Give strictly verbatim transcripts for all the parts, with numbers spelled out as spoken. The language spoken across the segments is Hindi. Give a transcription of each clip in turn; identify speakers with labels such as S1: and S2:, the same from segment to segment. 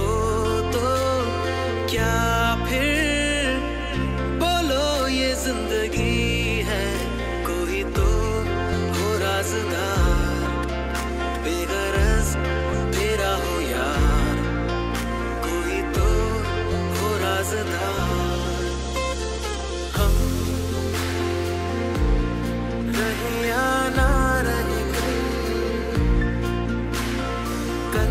S1: हो तो क्या फिर बोलो ये जिंदगी है, कोई तो हो राज़दार, बेगरज तेरा हो यार, कोई तो हो राज़दार। हम रहे या ना रहे कल,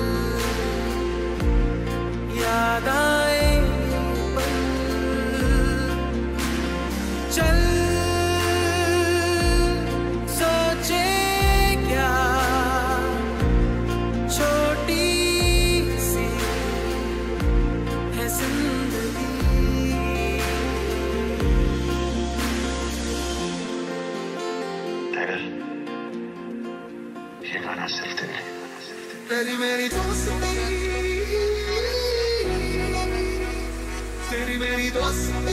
S1: याद आए पल, चल सोचे क्या, छोटी सी है जिंदगी।
S2: तेरे ये गाना सिर्फ तेरे,
S1: तेरी मेरी दोस्ती, तेरी मेरी दोस्ती,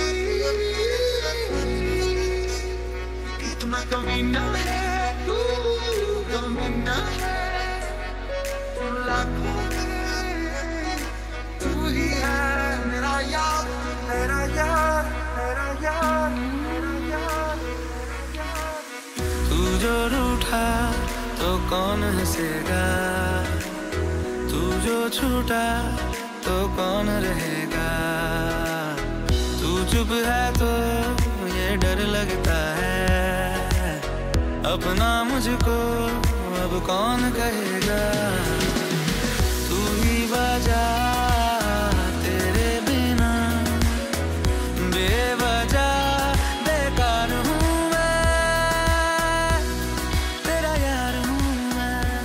S1: इतना कमीना है तू, कमीना है तू, लाखों में तू ही है मेरा यार, मेरा यार, मेरा यार, मेरा यार, मेरा यार। तू जो रूठा तो कौन हंसेगा, तू जो छूटा तो कौन रहेगा, तू चुप है तो ये डर लगता है, अपना मुझको अब कौन कहेगा, तू ही बजा तेरे बिना बेवजह बेकार हूँ मैं, तेरा यार हूँ मैं,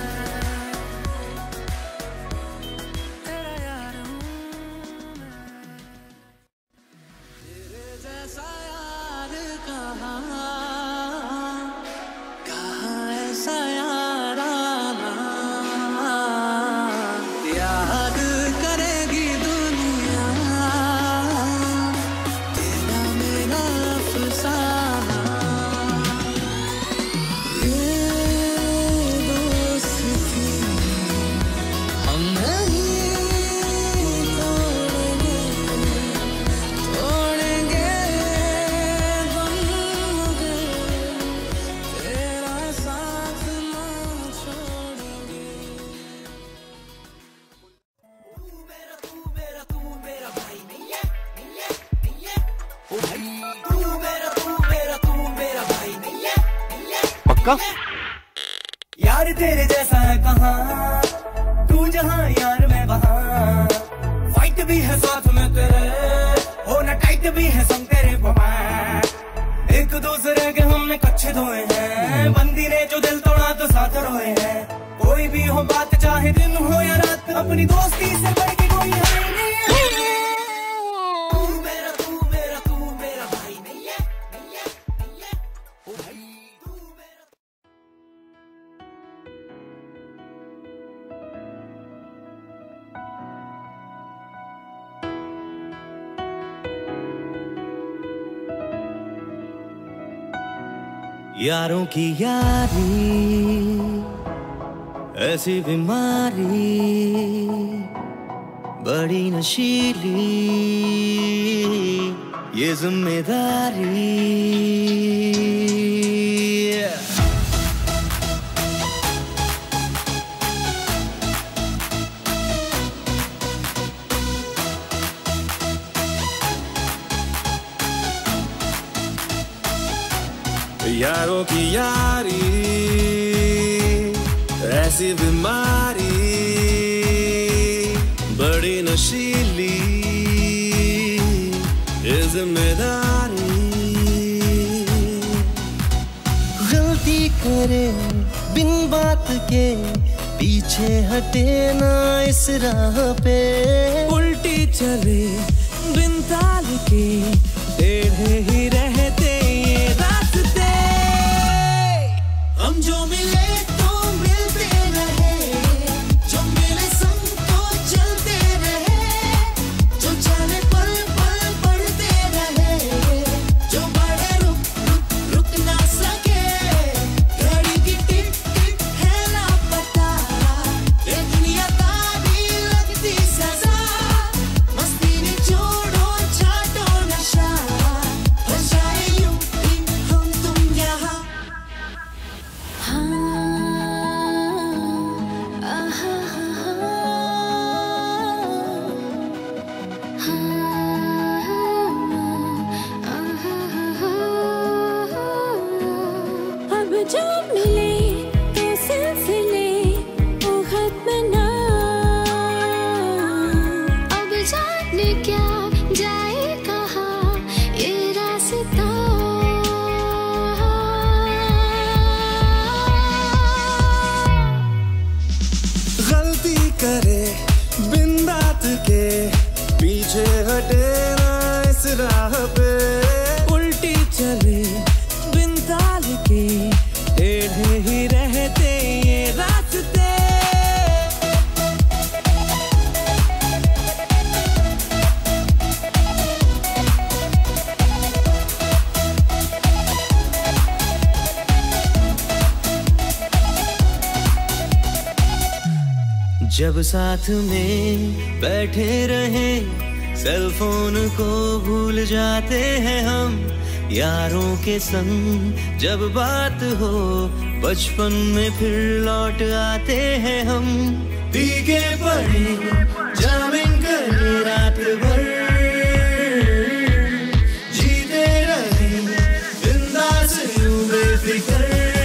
S1: तेरा यार हूँ मैं। तेरे जैसा यार कहाँ, कहाँ ऐसा यार आना, याद करेगी दुनिया तेरा मेरा अफसाना। ये दोस्ती हम नहीं तोड़ेंगे, तोड़ेंगे बनोगे, तेरा साथ ना छोड़ेंगे। तू मेरा तू मेरा तू मेरा भाई नहीं है, नहीं है, नहीं है ओ भाई, तू मेरा तू मेरा तू मेरा भाई नहीं है, नहीं है
S3: पक्का
S1: यार तेरे जैसा है कहाँ, तू जहाँ यार मैं वहाँ, फाइट भी है साथ में तेरे, हो ना टाइट भी है संग तेरे बाबा, एक दूसरे के हमने कच्चे धोए हैं, बंदी ने जो दिल तोड़ा तो साथ रोए हैं, कोई भी हो बात चाहे दिन हो या रात, अपनी दोस्ती से बढ़ के कोई है नहीं है। तू मेरा तू मेरा तू मेरा भाई नहीं है, नहीं है, नहीं है ओ भाई, तू मेरा। यारों की यारी ऐसी बीमारी, बड़ी नशीली ये जिम्मेदारी। यारों की यारी ऐसी बीमारी, बड़ी नशीली ये जिम्मेदारी। गलती करे बिन बात के, पीछे हटे ना इस राह पे, उल्टी चले बिन ताल के, टेढ़े ही रहते ये रास्ते। हम जो मिले तो मिलते रहे, जो मिले संग तो चलते रहे, जो चले पल पल बढ़ते रहे, जो बढ़े रुक रुक रुक ना सके, घड़ी की टिक टिक है लापता, ये दुनिया तारी लगती जब साथ में बैठे रहे सेल फोन को भूल जाते हैं हम, यारों के संग जब बात हो बचपन में फिर लौट आते हैं हम। भीगे पड़े जामिन करे रात भर, जीते रहे बिंदास यूं बेफिक्र।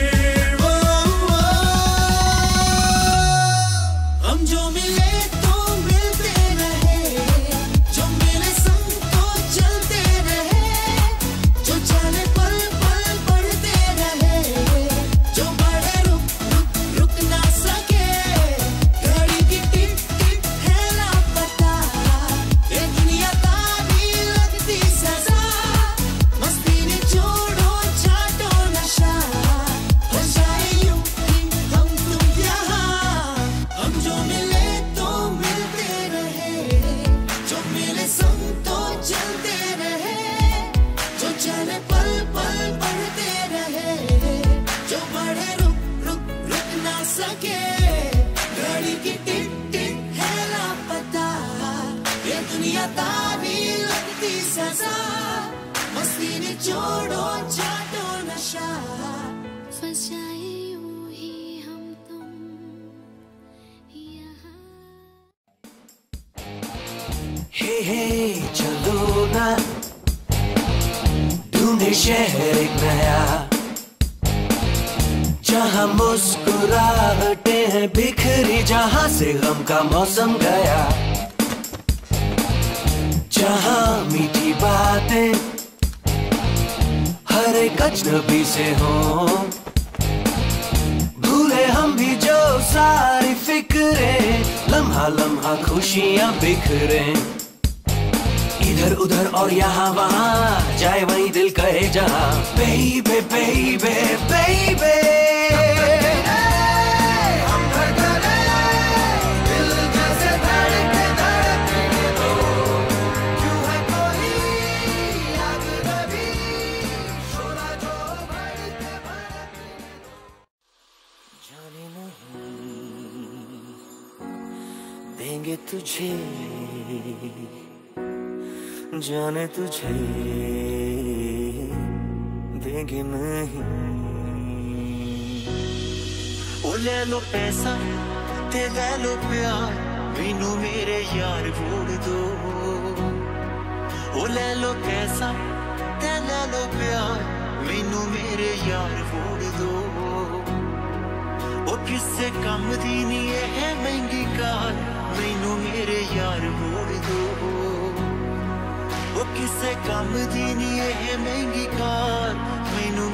S1: हम जो मिले तो मिलते रहे, जो मिले संग तो चलते रहे, जो चले पल पल बढ़ते रहे, जो बढ़े रुक रुक रुक ना सके। घड़ी की टिक टिक है लापता, ये दुनिया तारी लगती सजा। मस्ती ने छोड़ो छाटो नशा, हो जाए यूं ही हम तुम यहाँ। हम जो मिले तो मिलते रहे, जो मिले संग तो चलते रहे, जो चले पल पल बढ़ते रहे, जो बढ़े रुक रुक रुक ना सके। घड़ी की टिक टिक है लापता, ये दुनिया तारी लगती सजा। मस्ती ने छोड़ो छाटो नशा, फंस जाए यूं ही हम तुम यहाँ। हे हे चलो ना ढूंढे शहर एक नया, जहाँ मुस्कुराहटें हैं बिखरी, जहाँ से गम का मौसम गया, जहाँ मीठी बातें हर एक अजनबी से हो। भूले हम भी जो सारी फिक्रे, लम्हा लम्हा खुशियाँ बिखरे। इधर उधर और यहाँ वहाँ, जाए वही दिल कहे जहाँ। बेबे बेबे बेबे हम धड़कने, दिल जैसे धड़के धड़कने दो। क्यों है कोई अजनबी, शोला जो बढ़ते बढ़ते। जाने नहीं देंगे तुझे, जाने तुझे देंगे नहीं। ओ ले लो पैसा ते ले लो प्यार, मैनू मेरे यार वोड़ दो। ओ ले लो पैसा ते ले लो प्यार, मैनू मेरे यार वोड़ दो। ओ किसे कम दी नी है महंगी कार, मैनू मेरे यार वोड़ दो। वो किसे काम दी नी है महंगी कार, मैनू